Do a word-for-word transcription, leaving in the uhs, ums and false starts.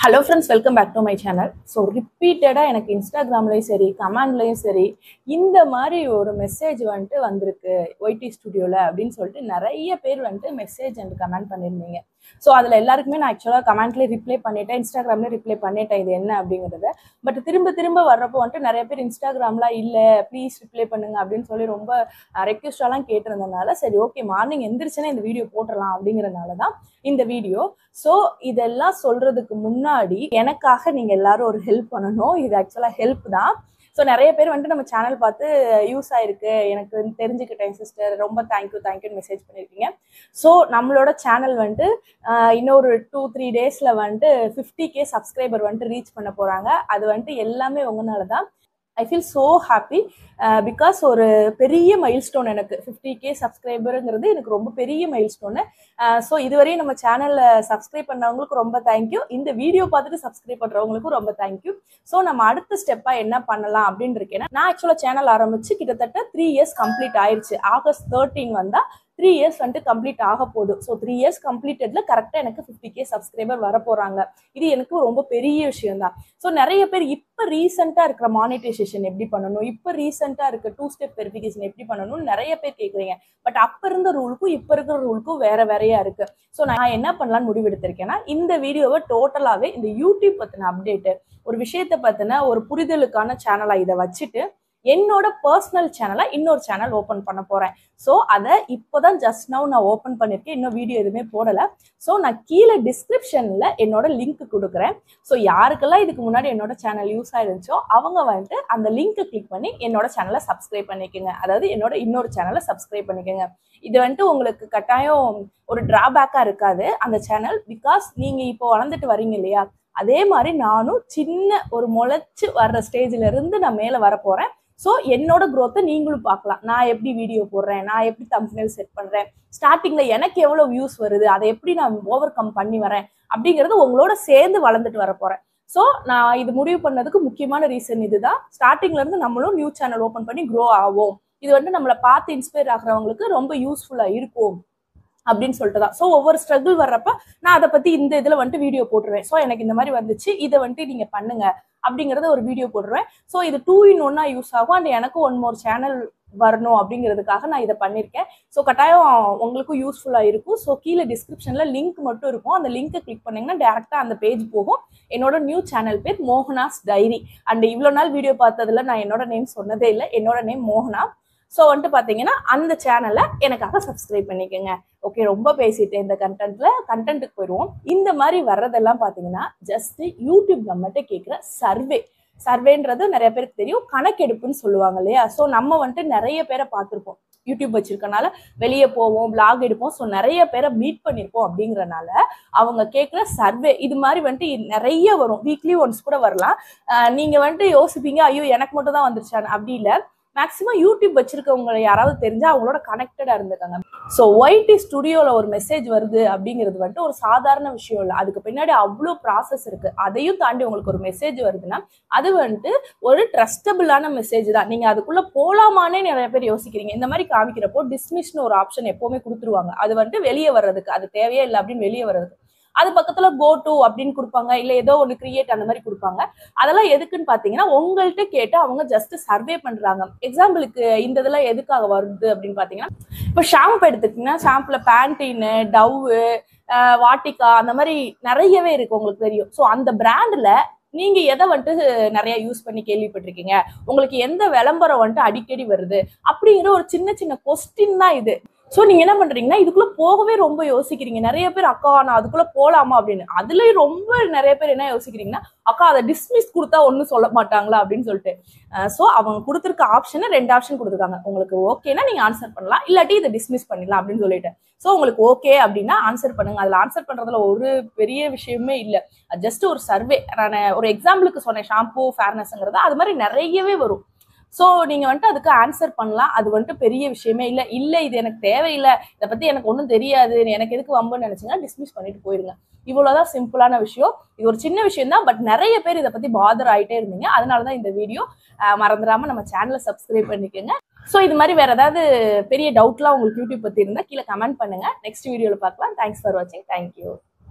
Hello friends, welcome back to my channel. So repeated ah எனக்கு Instagramலயும் சரி கமெண்ட்லயும் சரி இந்த மாதிரி ஒரு மெசேஜ் வந்து வந்திருக்கு Y T ஸ்டுடியோல அப்படினு சொல்லிட்டு நிறைய பேர் வந்து மெசேஜ் and கமெண்ட் பண்ணிருந்தீங்க. சோ அதுல எல்லாருக்குமே நான் एक्चुअली கமெண்ட்ல ரிப்ளை பண்ணிட்டேன், Instagramல ரிப்ளை பண்ணிட்டேன் இது என்ன அப்படிங்கறத. பட் திரும்ப திரும்ப வரப்போ வந்து நிறைய பேர் Instagramல இல்ல ப்ளீஸ் ரிப்ளை பண்ணுங்க அப்படினு சொல்லி ரொம்ப ரெக்வெஸ்ட் எல்லாம் கேட்டிருந்தனால சரி ஓகே மார்னிங் எந்திரச்சனே இந்த வீடியோ போட்றலாம் அப்படிங்கறனால தான் இந்த வீடியோ. சோ இதெல்லாம் சொல்றதுக்கு முன்னாடி எனக்காக நீங்க எல்லாரும் ஒரு ஹெல்ப் பண்ணனும். இது एक्चुअली ஹெல்ப் தான். சோ நிறைய பேர் வந்து நம்ம சேனல் பார்த்து யூஸ் ஆயிருக்கு எனக்கு தெரிஞ்சுக்கிட்டேன் சிஸ்டர் ரொம்ப thank you thank you message பண்ணிருக்கீங்க. சோ நம்மளோட சேனல் வந்து இன்னொரு two three டேஸ்ல வந்து fifty K சப்ஸ்கிரைபர் வந்து ரீச் பண்ண போறாங்க. அது வந்து எல்லாமே உங்கனால தான். I feel so happy uh, because ஒரு பெரிய மைல்ஸ்டோன் எனக்கு fifty K சப்ஸ்கிரைபர்ங்கிறது எனக்கு ரொம்ப பெரிய மைல்ஸ்டோன். சோ இதுவரை நம்ம சேனல்ல சப்ஸ்கிரைப் பண்ணவங்களுக்கு ரொம்ப थैंक यू. இந்த வீடியோ பார்த்துட்டு சப்ஸ்கிரைப் பண்றவங்களுக்கு ரொம்ப थैंक यू. சோ நம்ம அடுத்த ஸ்டெப்பா என்ன பண்ணலாம் அப்படினு இருக்கேன். நான் एक्चुअली சேனல் ஆரம்பிச்சு கிட்டத்தட்ட three இயர்ஸ் கம்ப்ளீட் ஆயிருச்சு. ஆகஸ்ட் thirteen வந்தா three இயர்ஸ் வந்து கம்ப்ளீட் ஆக போகுது. சோ three இயர்ஸ் கம்ப்ளீட்டட்ல கரெக்ட்டா எனக்கு fifty K சப்ஸ்கிரைபர் வர போறாங்க. இது எனக்கு ரொம்ப பெரிய விஷயம் தான். சோ நிறைய பேர் இப்ப ரீசன்ட்டா இருக்கிற மானிடைசேஷன் எப்படி பண்ணனும், இப்ப ரீசன்ட்டா இருக்க டூ ஸ்டெப் வெரிஃபிகேஷன் எப்படி பண்ணனும் நிறைய பேர் கேக்குறீங்க. பட் அப்ப இருந்த ரூலுக்கும் இப்ப இருக்கிற ரூலுக்கும் வேற வேறயா இருக்கு. சோ நான் என்ன பண்ணலாம்னு முடிவு எடுத்திருக்கேன்னா இந்த வீடியோவை டோட்டலாவே இந்த யூடியூப் பத்தின அப்டேட், ஒரு விஷயத்தை பத்தின ஒரு புரிதலுக்கான சேனலா இதை வச்சுட்டு என்னோட பர்சனல் சேனலை இன்னொரு சேனல் ஓபன் பண்ண போறேன். சோ அதை இப்போதான் ஜஸ்ட் நவ் நான் ஓபன் பண்ணிருக்கேன், இன்னும் வீடியோ எதுவுமே போடல. சோ நான் கீழே டிஸ்கிரிப்ஷன்ல என்னோட லிங்க் கொடுக்குறேன். சோ யாருக்கெல்லாம் இதுக்கு முன்னாடி என்னோட சேனல் யூஸ் ஆயிருந்துச்சோ அவங்க வந்துட்டு அந்த லிங்க் கிளிக் பண்ணி என்னோட சேனலை சப்ஸ்கிரைப் பண்ணிக்கோங்க. அதாவது என்னோட இன்னொரு சேனலை சப்ஸ்கிரைப் பண்ணிக்கோங்க. இது வந்துட்டு உங்களுக்கு கட்டாயம் ஒரு டிராபேக்கா இருக்காது அந்த சேனல். பிகாஸ் நீங்க இப்போ வளர்ந்துட்டு வரீங்க இல்லையா, அதே மாதிரி நானும் சின்ன ஒரு முளைச்சு வர்ற ஸ்டேஜ்ல இருந்து நான் மேல வர போறேன். சோ என்னோட growth நீங்களும் பார்க்கலாம். நான் எப்படி வீடியோ போடுறேன், நான் எப்படி thumbnail செட் பண்றேன், ஸ்டார்டிங்ல எனக்கு எவ்வளவு வியூஸ் வருது, அதை எப்படி நான் ஓவர் கம் பண்ணி வரேன் அப்படிங்கிறது உங்களோட சேர்ந்து வளர்ந்துட்டு வர போறேன். சோ நான் இது முடிவு பண்ணதுக்கு முக்கியமான ரீசன் இதுதான். ஸ்டார்டிங்ல இருந்து நம்மளும் நியூ சேனல் ஓபன் பண்ணி க்ரோ ஆவோம். இது வந்து நம்மளை பார்த்து இன்ஸ்பயர் ஆகுறவங்களுக்கு ரொம்ப யூஸ்ஃபுல்லா இருக்கும் அப்படின்னு சொல்லிட்டு தான். ஸோ ஒவ்வொரு ஸ்ட்ரகிள் வர்றப்ப நான் அதை பத்தி இந்த இதுல வந்துட்டு வீடியோ போட்டுருவேன். ஸோ எனக்கு இந்த மாதிரி வந்துச்சு, இதை வந்துட்டு நீங்க பண்ணுங்க அப்படிங்கறத ஒரு வீடியோ போடுறேன். ஸோ இது டூ இன் ஒன்னா யூஸ் ஆகும். அண்ட் எனக்கு ஒன் மோர் சேனல் வரணும் அப்படிங்கிறதுக்காக நான் இதை பண்ணியிருக்கேன். ஸோ கட்டாயம் உங்களுக்கும் யூஸ்ஃபுல்லா இருக்கும். ஸோ கீழே டிஸ்கிரிப்ஷன்ல லிங்க் மட்டும் இருக்கும். அந்த லிங்கை கிளிக் பண்ணீங்கன்னா டேரக்டா அந்த பேஜ் போகும். என்னோட நியூ சேனல் பேர் மோகனாஸ் டைரி. அண்ட் இவ்வளவு நாள் வீடியோ பார்த்ததுல நான் என்னோட நேம் சொன்னதே இல்லை. என்னோட நேம் மோகனா. ஸோ வந்துட்டு பார்த்தீங்கன்னா அந்த சேனலை எனக்காக சப்ஸ்கிரைப் பண்ணிக்கோங்க. ஓகே, ரொம்ப பேசிட்டேன் இந்த கண்டென்ட்ல. கண்டென்ட்டுக்கு போயிடுவோம். இந்த மாதிரி வர்றதெல்லாம் பார்த்தீங்கன்னா ஜஸ்ட் யூடியூப் நம்மகிட்ட கேட்குற சர்வே. சர்வேன்றது நிறைய பேருக்கு தெரியும், கணக்கெடுப்புன்னு சொல்லுவாங்க இல்லையா. ஸோ நம்ம வந்துட்டு நிறைய பேரை பார்த்துருப்போம். யூடியூப் வச்சிருக்கனால வெளியே போவோம், பிளாக் எடுப்போம். ஸோ நிறைய பேரை மீட் பண்ணியிருப்போம். அப்படிங்கறனால அவங்க கேட்குற சர்வே இது மாதிரி வந்துட்டு நிறைய வரும். வீக்லி ஒன்ஸ் கூட வரலாம். நீங்க வந்துட்டு யோசிப்பீங்க ஐயோ எனக்கு மட்டும் தான் வந்துருச்சான்னு. அப்படி இல்லை, மேக்சிமம் யூடியூப் வச்சிருக்கவங்க யாராவது தெரிஞ்சா அவங்களோட கனெக்டடா இருந்துக்காங்க. ஸோ Y T ஸ்டுடியோல ஒரு மெசேஜ் வருது அப்படிங்கிறது வந்துட்டு ஒரு சாதாரண விஷயம் இல்லை. அதுக்கு பின்னாடி அவ்வளோ ப்ராசஸ் இருக்கு. அதையும் தாண்டி உங்களுக்கு ஒரு மெசேஜ் வருதுன்னா அது வந்துட்டு ஒரு ட்ரஸ்டபிளான மெசேஜ் தான். நீங்க அதுக்குள்ள போலாமானே நிறைய பேர் யோசிக்கிறீங்க. இந்த மாதிரி காமிக்கிறப்போ டிஸ்மிஸ்னு ஒரு ஆப்ஷன் எப்பவுமே கொடுத்துருவாங்க. அது வந்துட்டு வெளியே வர்றதுக்கு, அது தேவையே இல்லை அப்படின்னு வெளியே வர்றதுக்கு. அது பக்கத்துல கோ டு அப்படின்னு கொடுப்பாங்க, இல்ல ஏதோ ஒன்று கிரியேட் அந்த மாதிரி கொடுப்பாங்க. அதெல்லாம் எதுக்குன்னு பாத்தீங்கன்னா உங்கள்கிட்ட கேட்டு அவங்க ஜஸ்ட் சர்வே பண்றாங்க. எக்ஸாம்பிளுக்கு இந்த இதெல்லாம் எதுக்காக வருது அப்படின்னு பாத்தீங்கன்னா, இப்போ ஷாம்பு எடுத்துக்கிட்டீங்கன்னா ஷாம்புல பேண்டீன், டவ், வாட்டிகா அந்த மாதிரி நிறையவே இருக்கு, உங்களுக்கு தெரியும். ஸோ அந்த பிராண்ட்ல நீங்க எதை வந்துட்டு நிறைய யூஸ் பண்ணி கேள்விப்பட்டிருக்கீங்க, உங்களுக்கு எந்த விளம்பரம் வந்துட்டு அடிக்கடி வருது அப்படிங்கிற ஒரு சின்ன சின்ன கொஸ்டின் தான் இது. ஸோ நீங்க என்ன பண்றீங்கன்னா இதுக்குள்ள போகவே ரொம்ப யோசிக்கிறீங்க. நிறைய பேர் அக்கா நான் அதுக்குள்ள போலாமா அப்படின்னு. அதுலயும் ரொம்ப நிறைய பேர் என்ன யோசிக்கிறீங்கன்னா அக்கா அதை டிஸ்மிஸ் கொடுத்தா ஒன்னும் சொல்ல மாட்டாங்களா அப்படின்னு சொல்லிட்டு. ஸோ அவங்க கொடுத்துருக்க ஆப்ஷனை ரெண்டு ஆப்ஷன் கொடுத்துருக்காங்க. உங்களுக்கு ஓகேனா நீங்க ஆன்சர் பண்ணலாம், இல்லாட்டி இதை டிஸ்மிஸ் பண்ணிடலாம் அப்படின்னு சொல்லிட்டு. ஸோ உங்களுக்கு ஓகே அப்படின்னா ஆன்சர் பண்ணுங்க. அதுல ஆன்சர் பண்றதுல ஒரு பெரிய விஷயமே இல்லை. ஜஸ்ட் ஒரு சர்வே. நான் ஒரு எக்ஸாம்பிளுக்கு சொன்னேன் ஷாம்பூ ஃபேர்னஸ்ங்கிறத, அது மாதிரி நிறையவே வரும். ஸோ நீங்க வந்துட்டு அதுக்கு ஆன்சர் பண்ணலாம். அது வந்துட்டு பெரிய விஷயமே இல்லை. இல்லை இது எனக்கு தேவையில்லை, இதை பத்தி எனக்கு ஒன்றும் தெரியாது, எனக்கு எதுக்கு வம்புன்னு நினைச்சீங்கன்னா டிஸ்மிஸ் பண்ணிட்டு போயிருங்க. இவ்வளவுதான் சிம்பிளான விஷயம். இது ஒரு சின்ன விஷயம் தான். பட் நிறைய பேர் இதை பத்தி பாதர் ஆகிட்டே இருந்தீங்க. அதனாலதான் இந்த வீடியோ. மறந்துடாம நம்ம சேனலை சப்ஸ்கிரைப் பண்ணிக்கோங்க. ஸோ இது மாதிரி வேற ஏதாவது பெரிய டவுட்லாம் உங்களுக்கு யூடியூப் பத்தி இருந்தா கீழே கமெண்ட் பண்ணுங்க. நெக்ஸ்ட் வீடியோல பார்க்கலாம். தேங்க்ஸ் ஃபார் வாட்சிங். தேங்க்யூ.